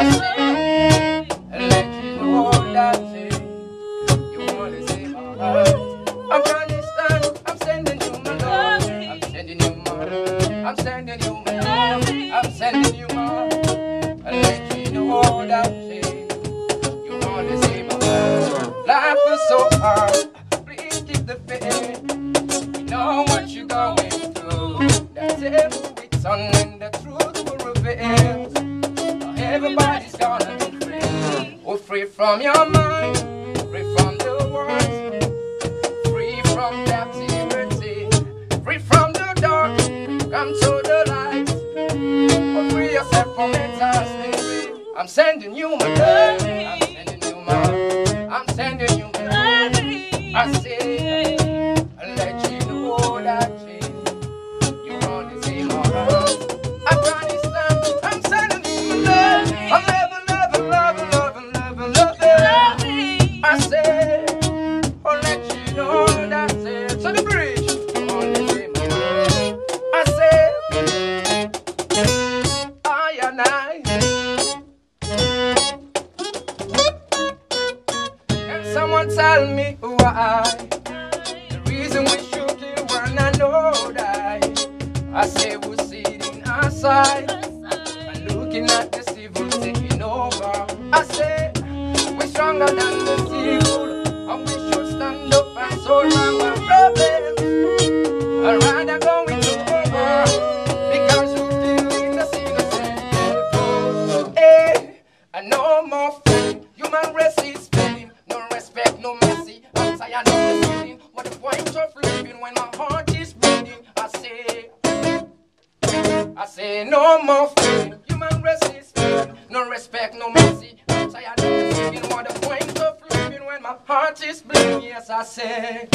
say, let you know that you wanna see my heart. Afghanistan, I'm sending you my love. I'm sending you my love. I'm sending you my love. I'm sending you my love. Let you know that you wanna see my heart. Life is so hard. Please keep the faith. You know what you're going through. That's it. It's on and the truth will reveal. Everybody's gonna be free. Oh, free from your mind, free from the words, free from captivity, free from the dark, come to the light. Oh, free yourself from mental slavery. I'm sending you my love. I'm sending you my love. I'm sending you my love. I say, let you know that you wanna see my love. Afghanistan, I'm sending you my love. I love it. I say, oh, let you know that's it. So the bridge, you wanna see my love. I say, I and I. Can someone tell me why? The reason we should kill one another. I say we're sitting aside and looking at the civil taking over. I say we're stronger than the civil, and we should stand up and solve our problems. I'd rather go into over because we're killing the innocent people. Hey, and no more pain. Human race is pain. No respect, no mercy. I'm tired of the feeling. What the point of living when my heart is bleeding? I say no more pain. Human race is pain. No respect, no mercy. I'm tired of the feeling. What the point of living when my heart is bleeding? Yes, I say.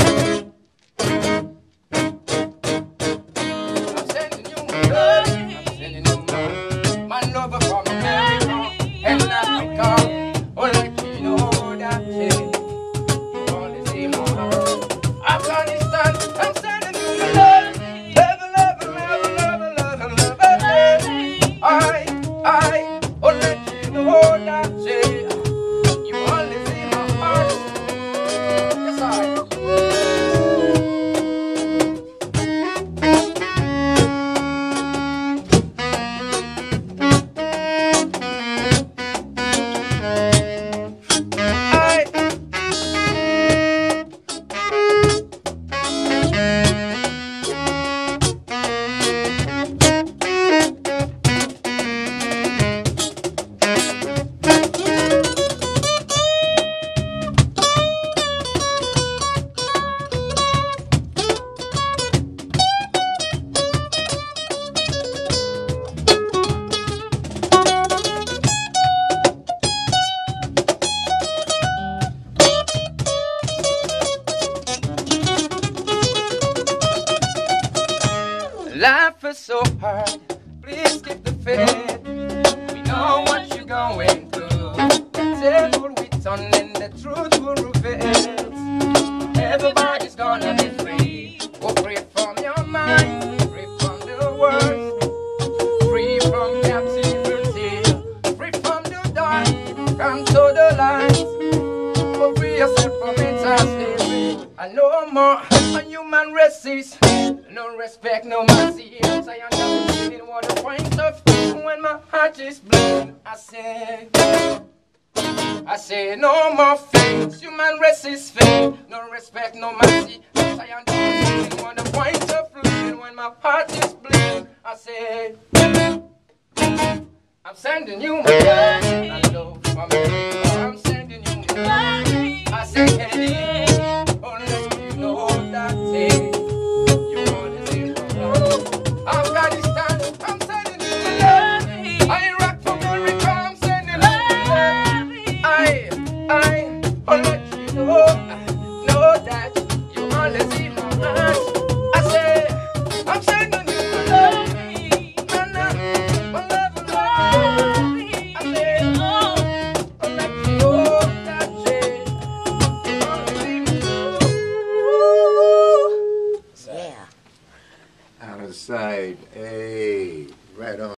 I'm sending you my love. I'm sending you my love from America and Africa. Oh, let you know that you wanna see my heart. Afghanistan, I'm sending you my love. Oh, let you know that you only see my heart. Yes, I. Life is so hard, please keep the faith. We know what you're going through. The table we turn and the truth will reveal. Everybody's gonna be free. Go free from your mind, free from the world, free from captivity, free from the dark, come to the light. Go free yourself from mental slavery. And no more human races. No respect, no mercy. I'm saying I'm feeling what the point of when my heart is bleeding. I say no more things. Human race is fake. No respect, no mercy. I'm saying I'm feeling what the point of living when my heart is bleeding. I say I'm sending you my love. I love from me. I'm sending you my love. I say hey, oh, let you know that hey. Afghanistan, I'm sending you love. Iraq, America, I'm sending you love. I'll let you know that you only see my heart. I say, I'm sending you love. My love, I say, I'll let you know that you only see my heart. Out of sight, hey, right on.